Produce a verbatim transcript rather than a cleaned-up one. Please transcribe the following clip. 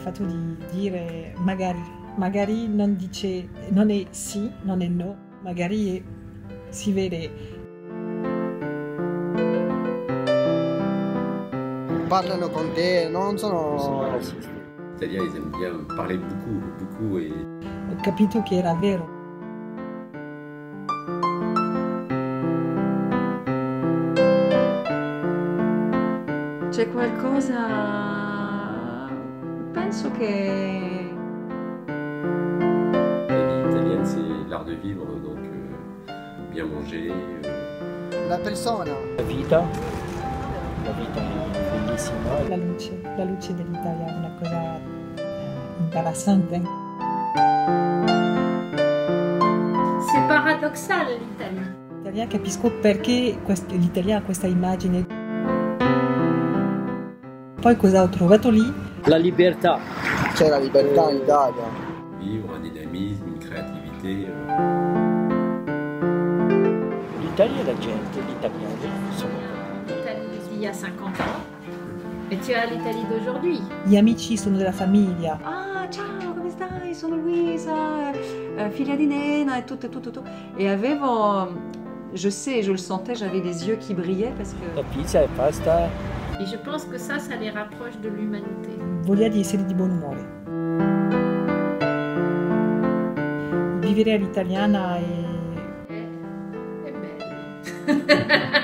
fatto di dire magari, magari non dice, non è sì, non è no, magari è, si vede. Parlano con te, non sono razzisti. C'est-à-dire ils aiment bien parler beaucoup, beaucoup et... Ho capito che era vero. C'è qualcosa, penso che... La vie italienne c'est l'art de vivre, donc euh, bien manger. Euh... La persona. La vita, la vita è bellissima. La luce, la luce dell'Italia è una cosa eh, imbarazzante. C'est paradoxal l'Italia. L'Italia, capisco perché quest- l'Italia ha questa immagine. Poi cosa ho trovato lì? La libertà. C'è la libertà in Italia. Vivre, un dynamisme, une créativité. Euh... L'Italia e la gente, gli italiani sono... L'Italie il y a cinquante ans e tu as l'Italie d'aujourd'hui. Gli amici sono della famiglia. Ah, ciao, come stai? Sono Luisa, eh, figlia di Nena e tutto, tutto, tutto. E avevo, je sais, je le sentais, j'avais les yeux qui brillaient parce que... La pizza e pasta. Et je pense que ça, ça les rapproche de l'humanité. Voglia di essere di buon umore. Vivere all'italiana è... È, è bello.